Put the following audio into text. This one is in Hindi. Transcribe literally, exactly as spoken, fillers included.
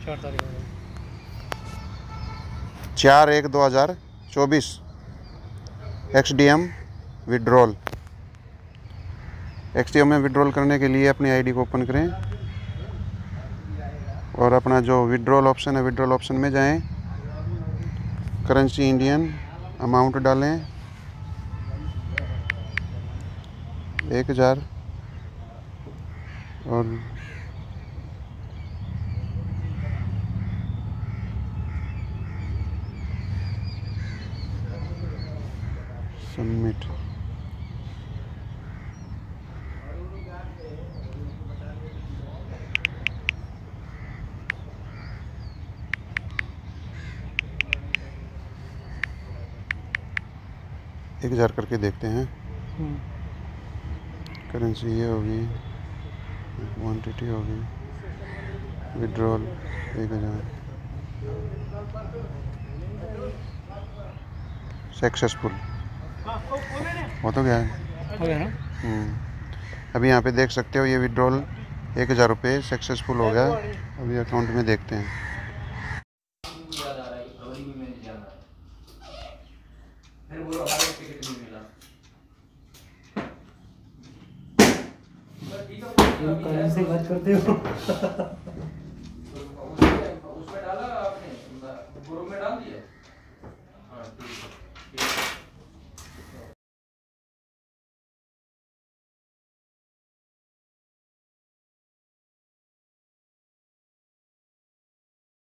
चार तारीख चार एक दो हज़ार चौबीस X D M withdrawal. X D M में विड्रॉल करने के लिए अपनी आईडी को ओपन करें और अपना जो विड्रॉल ऑप्शन है विड्रॉल ऑप्शन में जाएं, करेंसी इंडियन, अमाउंट डालें एक हज़ार और सबमिट। एक हज़ार करके देखते हैं। करेंसी ये होगी, क्वांटिटी होगी, विड्रॉल एक हज़ार, सक्सेसफुल हो तो गया है। हो गया ना। अभी यहाँ पे देख सकते हो ये विड्रॉल एक हज़ार रुपये सक्सेसफुल हो गया। अभी अकाउंट में देखते हैं। से बात करते हो।